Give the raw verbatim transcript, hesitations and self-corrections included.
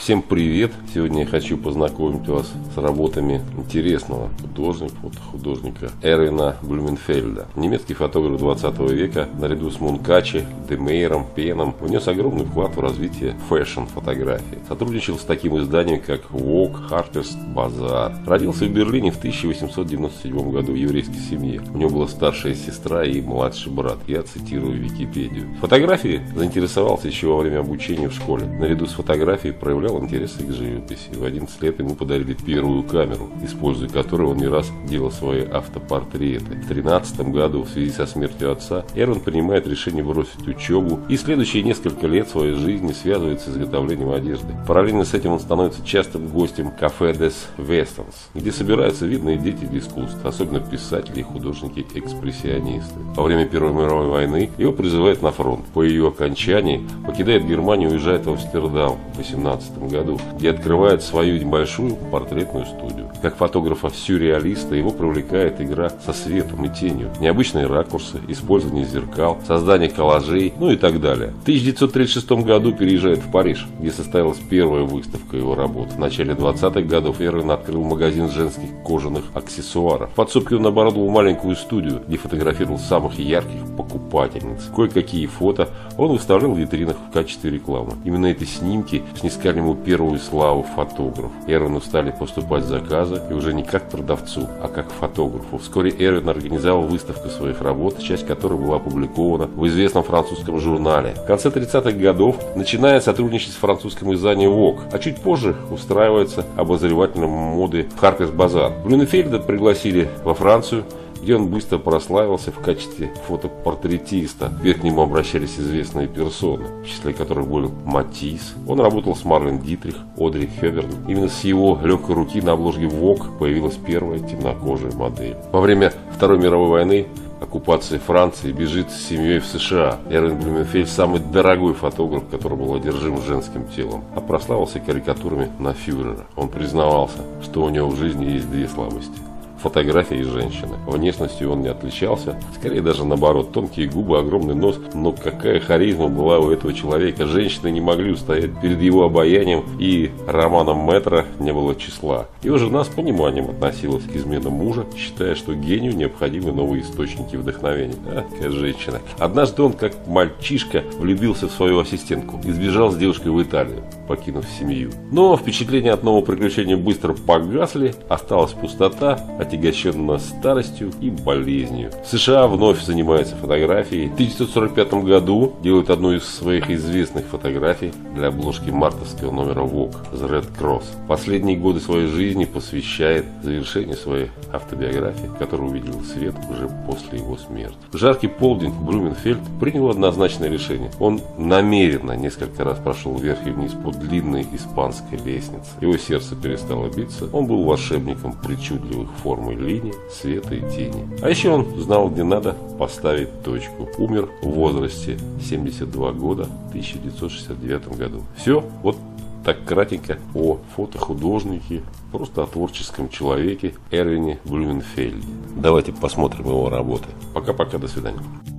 Всем привет! Сегодня я хочу познакомить вас с работами интересного художника, фотохудожника Эрвина Блюменфельда. Немецкий фотограф двадцатого века, наряду с Мункачи, Демейером, Пеном, внес огромный вклад в развитие фэшн-фотографии. Сотрудничал с таким изданием, как Vogue, Harper's Bazaar. Родился в Берлине в тысяча восемьсот девяносто седьмом году в еврейской семье. У него была старшая сестра и младший брат. Я цитирую Википедию. Фотографией заинтересовался еще во время обучения в школе. Наряду с фотографией проявлял интересы к живописи. В одиннадцать лет ему подарили первую камеру, используя которую он не раз делал свои автопортреты. В две тысячи тринадцатом году, в связи со смертью отца, Эрвин принимает решение бросить учебу и следующие несколько лет своей жизни связывает с изготовлением одежды. Параллельно с этим он становится частым гостем кафе des Westens, где собираются видные деятели искусств, особенно писатели и художники-экспрессионисты. Во время Первой мировой войны его призывают на фронт. По ее окончании покидает Германию и уезжает в Амстердам в две тысячи восемнадцатом году, где открывает свою небольшую портретную студию. Как фотографа-сюрреалиста его привлекает игра со светом и тенью, необычные ракурсы, использование зеркал, создание коллажей, ну и так далее. В тысяча девятьсот тридцать шестом году переезжает в Париж, где состоялась первая выставка его работ. В начале двадцатых годов Эрвин открыл магазин женских кожаных аксессуаров. В подсобке он оборудовал маленькую студию, где фотографировал самых ярких покупательниц. Кое-какие фото он выставлял в витринах в качестве рекламы. Именно эти снимки снискали ему первую славу фотограф. Эрвину стали поступать заказы, и уже не как продавцу, а как фотографу. Вскоре Эрвин организовал выставку своих работ, часть которой была опубликована в известном французском журнале. В конце тридцатых годов начинает сотрудничать с французским изданием Vogue, а чуть позже устраивается обозревателем моды в Harper's Bazaar. Блюменфельда пригласили во Францию, где он быстро прославился в качестве фотопортретиста, где к нему обращались известные персоны, в числе которых был Матисс. Он работал с Марлен Дитрих, Одри Хёберн. Именно с его легкой руки на обложке Vogue появилась первая темнокожая модель. Во время Второй мировой войны, оккупации Франции, бежит с семьей в США. Эрвин Блюменфельд самый дорогой фотограф, который был одержим женским телом, а прославился карикатурами на фюрера. Он признавался, что у него в жизни есть две слабости: фотографии и женщины. Внешностью он не отличался, скорее даже наоборот, тонкие губы, огромный нос, но какая харизма была у этого человека. Женщины не могли устоять перед его обаянием, и романом Мэтра не было числа. Его жена с пониманием относилась к изменам мужа, считая, что гению необходимы новые источники вдохновения. А, какая женщина. Однажды он, как мальчишка, влюбился в свою ассистентку и сбежал с девушкой в Италию, покинув семью. Но впечатления от нового приключения быстро погасли, осталась пустота, отягощенная старостью и болезнью. В США вновь занимается фотографией. В тысяча девятьсот сорок пятом году делает одну из своих известных фотографий для обложки мартовского номера Vogue The Red Cross. Последние годы своей жизни посвящает завершению своей автобиографии, которая увидела свет уже после его смерти. В жаркий полдень Блюменфельд принял однозначное решение. Он намеренно несколько раз прошел вверх и вниз по длинной испанской лестнице. Его сердце перестало биться. Он был волшебником причудливых форм и линии, света и тени. А еще он знал, где надо поставить точку. Умер в возрасте семьдесят два года в тысяча девятьсот шестьдесят девятом году. Все, вот так кратенько о фотохудожнике, просто о творческом человеке Эрвине Блюменфельде. Давайте посмотрим его работы. Пока-пока, до свидания.